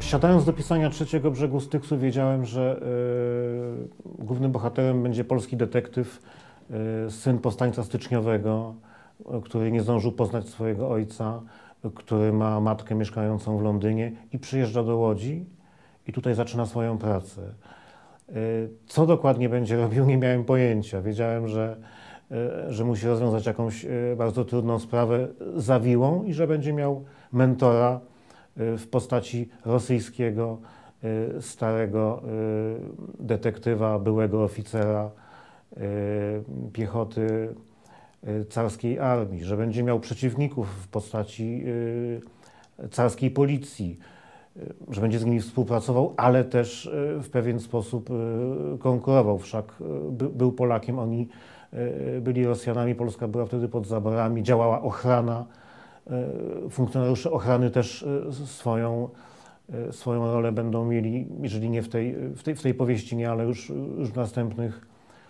Siadając do pisania Trzeciego Brzegu Styksu, wiedziałem, że głównym bohaterem będzie polski detektyw, syn powstańca styczniowego, który nie zdążył poznać swojego ojca, który ma matkę mieszkającą w Londynie i przyjeżdża do Łodzi i tutaj zaczyna swoją pracę. Co dokładnie będzie robił, nie miałem pojęcia. Wiedziałem, że musi rozwiązać jakąś bardzo trudną sprawę, zawiłą i że będzie miał mentora w postaci rosyjskiego, starego detektywa, byłego oficera piechoty carskiej armii, że będzie miał przeciwników w postaci carskiej policji, że będzie z nimi współpracował, ale też w pewien sposób konkurował. Wszak był Polakiem, oni byli Rosjanami, Polska była wtedy pod zaborami, działała ochrona, funkcjonariusze ochrany też swoją rolę będą mieli, jeżeli nie w tej powieści nie, ale już w następnych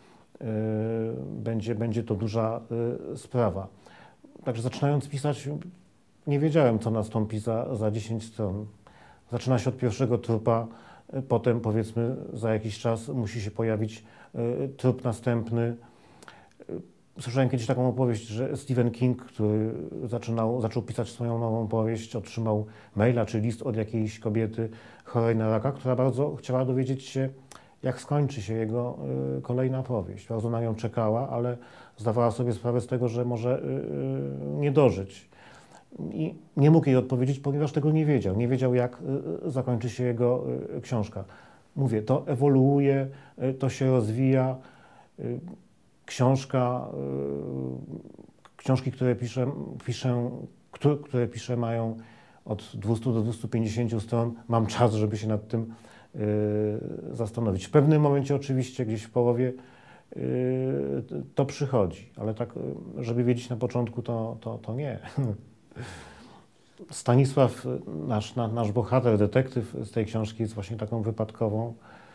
będzie to duża sprawa. Także zaczynając pisać, nie wiedziałem, co nastąpi za 10 stron. Zaczyna się od pierwszego trupa, potem powiedzmy za jakiś czas musi się pojawić trup następny. Słyszałem kiedyś taką opowieść, że Stephen King, który zaczął pisać swoją nową powieść, otrzymał maila czy list od jakiejś kobiety chorej na raka, która bardzo chciała dowiedzieć się, jak skończy się jego kolejna powieść. Bardzo na nią czekała, ale zdawała sobie sprawę z tego, że może nie dożyć. I nie mógł jej odpowiedzieć, ponieważ tego nie wiedział. Nie wiedział, jak zakończy się jego książka. Mówię, to ewoluuje, to się rozwija. Książki, które piszę, mają od 200 do 250 stron. Mam czas, żeby się nad tym zastanowić. W pewnym momencie oczywiście, gdzieś w połowie, to przychodzi, ale tak, żeby wiedzieć na początku, to nie. Stanisław, nasz bohater, detektyw z tej książki jest właśnie taką wypadkową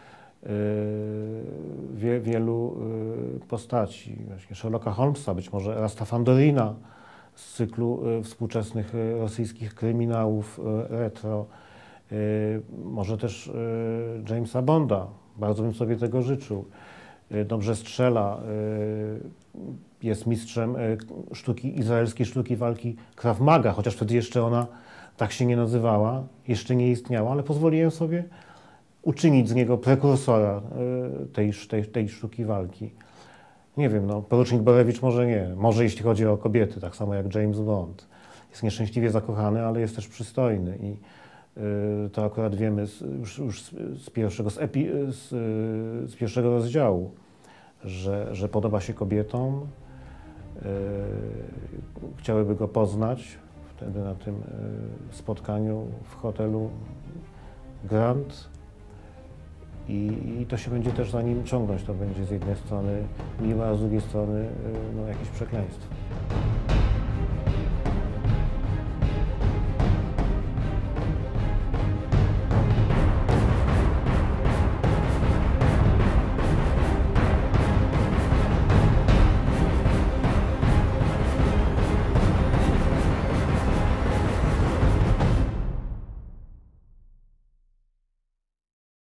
wielu postaci. Właśnie Sherlocka Holmesa, być może Erasta Fandorina z cyklu współczesnych rosyjskich kryminałów retro, może też Jamesa Bonda. Bardzo bym sobie tego życzył. Dobrze strzela, jest mistrzem izraelskiej sztuki walki Krav Maga, chociaż wtedy jeszcze ona tak się nie nazywała, jeszcze nie istniała, ale pozwoliłem sobie uczynić z niego prekursora tej sztuki walki. Nie wiem, no, porucznik Borewicz może nie, może jeśli chodzi o kobiety, tak samo jak James Bond. Jest nieszczęśliwie zakochany, ale jest też przystojny i to akurat wiemy już z pierwszego rozdziału, że podoba się kobietom, chciałyby go poznać wtedy na tym spotkaniu w hotelu Grand i to się będzie też za nim ciągnąć. To będzie z jednej strony miłe, a z drugiej strony no, jakieś przekleństwo.